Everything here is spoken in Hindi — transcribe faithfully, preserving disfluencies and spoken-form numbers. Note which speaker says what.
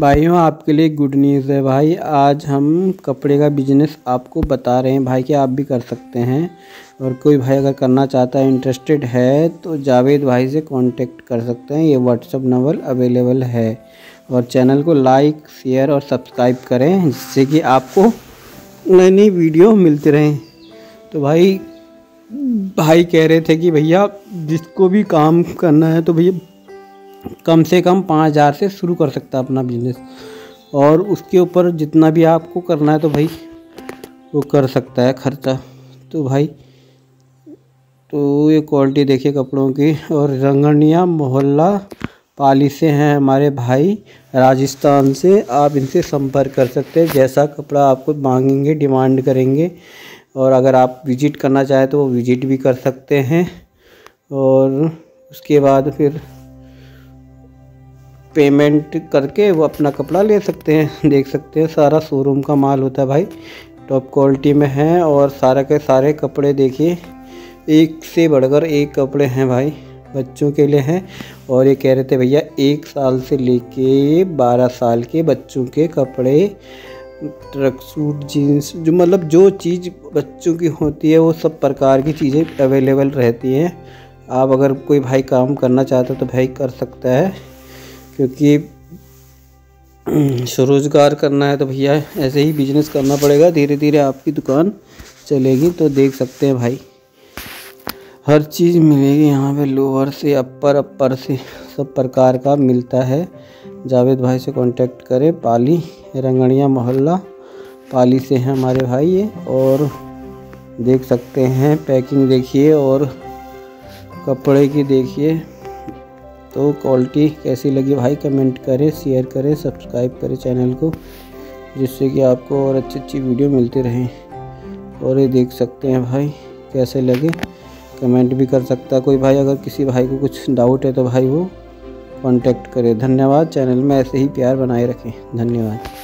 Speaker 1: भाइयों आपके लिए गुड न्यूज़ है भाई। आज हम कपड़े का बिजनेस आपको बता रहे हैं भाई कि आप भी कर सकते हैं। और कोई भाई अगर करना चाहता है, इंटरेस्टेड है, तो जावेद भाई से कांटेक्ट कर सकते हैं। ये व्हाट्सअप नंबर अवेलेबल है। और चैनल को लाइक शेयर और सब्सक्राइब करें, जिससे कि आपको नई नई वीडियो मिलती रहें। तो भाई भाई कह रहे थे कि भैया जिसको भी काम करना है तो भैया कम से कम पाँच हज़ार से शुरू कर सकता है अपना बिजनेस, और उसके ऊपर जितना भी आपको करना है तो भाई वो कर सकता है खर्चा। तो भाई तो ये क्वालिटी देखिए कपड़ों की। और रंगनिया मोहल्ला पाली से हैं हमारे भाई, राजस्थान से। आप इनसे संपर्क कर सकते हैं, जैसा कपड़ा आपको मांगेंगे, डिमांड करेंगे। और अगर आप विजिट करना चाहें तो वो विजिट भी कर सकते हैं। और उसके बाद फिर पेमेंट करके वो अपना कपड़ा ले सकते हैं। देख सकते हैं सारा शोरूम का माल होता है भाई, टॉप क्वालिटी में है। और सारे के सारे कपड़े देखिए, एक से बढ़कर एक कपड़े हैं भाई, बच्चों के लिए हैं। और ये कह रहे थे भैया एक साल से लेके बारह साल के बच्चों के कपड़े, ट्रक सूट, जीन्स, जो मतलब जो चीज़ बच्चों की होती है वो सब प्रकार की चीज़ें अवेलेबल रहती हैं। आप अगर कोई भाई काम करना चाहता है तो भाई कर सकता है, क्योंकि स्वरोजगार करना है तो भैया ऐसे ही बिजनेस करना पड़ेगा। धीरे धीरे आपकी दुकान चलेगी। तो देख सकते हैं भाई हर चीज़ मिलेगी यहाँ पे, लोअर से अपर अपर से सब प्रकार का मिलता है। जावेद भाई से कांटेक्ट करें। पाली रंगनिया मोहल्ला पाली से हैं हमारे भाई ये। और देख सकते हैं पैकिंग देखिए और कपड़े की देखिए। तो क्वालिटी कैसी लगी भाई कमेंट करें, शेयर करें, सब्सक्राइब करें चैनल को, जिससे कि आपको और अच्छी अच्छी वीडियो मिलती रहें। और ये देख सकते हैं भाई कैसे लगे, कमेंट भी कर सकता है कोई भाई। अगर किसी भाई को कुछ डाउट है तो भाई वो कांटेक्ट करे। धन्यवाद। चैनल में ऐसे ही प्यार बनाए रखें। धन्यवाद।